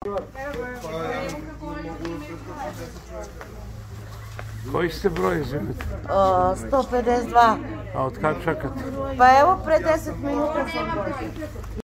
Koji ste broj izvinite? 152. A od kad čekate? Pa evo, pre 10 minuta sam došla.